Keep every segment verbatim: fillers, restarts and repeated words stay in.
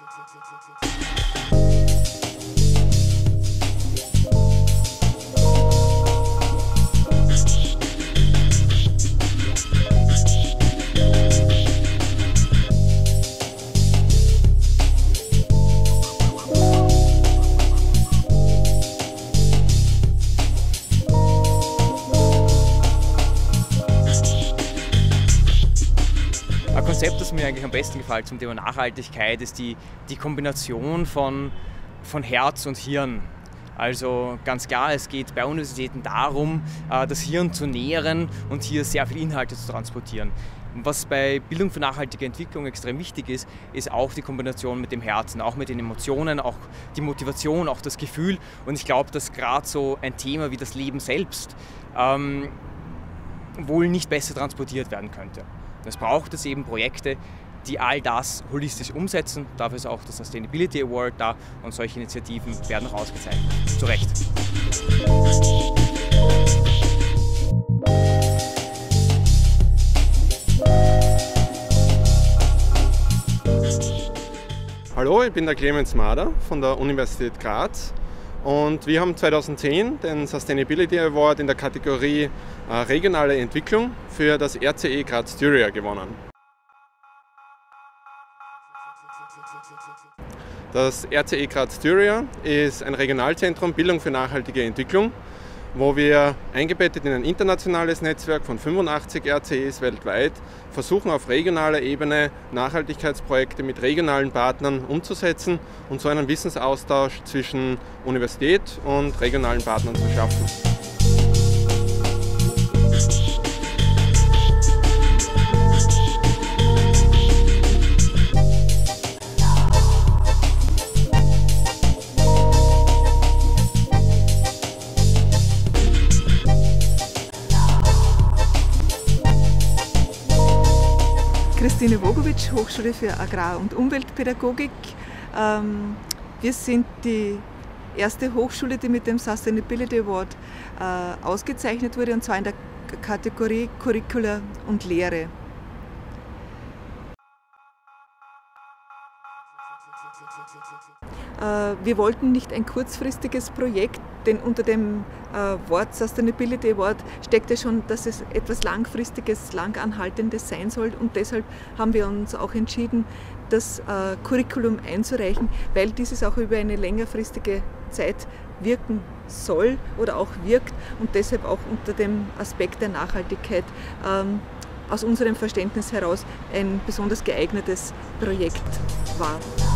Ein Konzept, das mir eigentlich am besten gefällt zum Thema Nachhaltigkeit, ist die, die Kombination von, von Herz und Hirn. Also ganz klar, es geht bei Universitäten darum, das Hirn zu nähren und hier sehr viele Inhalte zu transportieren. Was bei Bildung für nachhaltige Entwicklung extrem wichtig ist, ist auch die Kombination mit dem Herzen, auch mit den Emotionen, auch die Motivation, auch das Gefühl. Und ich glaube, dass gerade so ein Thema wie das Leben selbst ähm, wohl nicht besser transportiert werden könnte. Es braucht es eben Projekte, die all das holistisch umsetzen. Dafür ist auch der Sustainability Award da und solche Initiativen werden auch ausgezeichnet. Zu Recht. Hallo, ich bin der Clemens Mader von der Universität Graz. Und wir haben zweitausendzehn den Sustainability Award in der Kategorie äh, regionale Entwicklung für das R C E Graz-Styria gewonnen. Das R C E Graz-Styria ist ein Regionalzentrum Bildung für nachhaltige Entwicklung, wo wir eingebettet in ein internationales Netzwerk von fünfundachtzig R C Es weltweit versuchen, auf regionaler Ebene Nachhaltigkeitsprojekte mit regionalen Partnern umzusetzen und so einen Wissensaustausch zwischen Universität und regionalen Partnern zu schaffen. Christine Wogowitsch, Hochschule für Agrar- und Umweltpädagogik. Wir sind die erste Hochschule, die mit dem Sustainability Award ausgezeichnet wurde, und zwar in der Kategorie Curricula und Lehre. Wir wollten nicht ein kurzfristiges Projekt, denn unter dem Wort Sustainability Award steckt ja schon, dass es etwas Langfristiges, Langanhaltendes sein soll, und deshalb haben wir uns auch entschieden, das Curriculum einzureichen, weil dieses auch über eine längerfristige Zeit wirken soll oder auch wirkt und deshalb auch unter dem Aspekt der Nachhaltigkeit aus unserem Verständnis heraus ein besonders geeignetes Projekt war.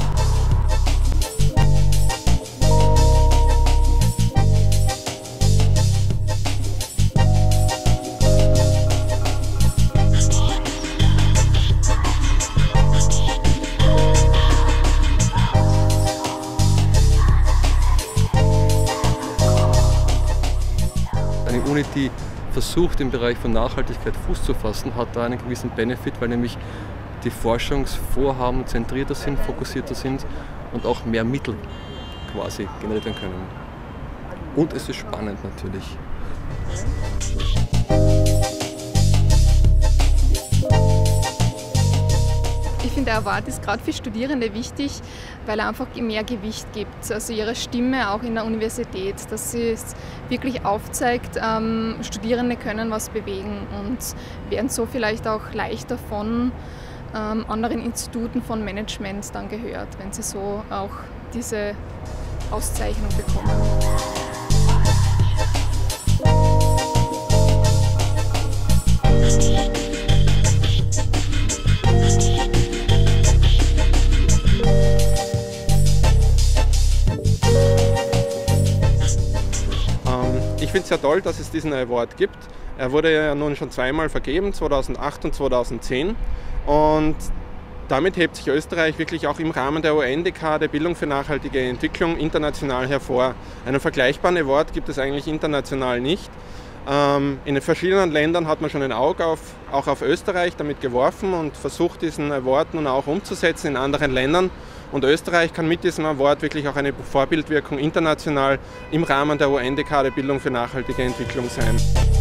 Eine Uni, die versucht, im Bereich von Nachhaltigkeit Fuß zu fassen, hat da einen gewissen Benefit, weil nämlich die Forschungsvorhaben zentrierter sind, fokussierter sind und auch mehr Mittel quasi generiert werden können. Und es ist spannend natürlich. Ich finde, der Award ist gerade für Studierende wichtig, weil er einfach mehr Gewicht gibt, also ihre Stimme auch in der Universität, dass sie es wirklich aufzeigt, ähm, Studierende können was bewegen und werden so vielleicht auch leichter von ähm, anderen Instituten von Management dann gehört, wenn sie so auch diese Auszeichnung bekommen. Ich finde es sehr toll, dass es diesen Award gibt. Er wurde ja nun schon zweimal vergeben, zweitausendacht und zweitausendzehn. Und damit hebt sich Österreich wirklich auch im Rahmen der U N-Dekade Bildung für nachhaltige Entwicklung international hervor. Einen vergleichbaren Award gibt es eigentlich international nicht. In den verschiedenen Ländern hat man schon ein Auge auf, auch auf Österreich damit geworfen und versucht, diesen Award nun auch umzusetzen in anderen Ländern. Und Österreich kann mit diesem Award wirklich auch eine Vorbildwirkung international im Rahmen der U N-Dekade Bildung für nachhaltige Entwicklung sein.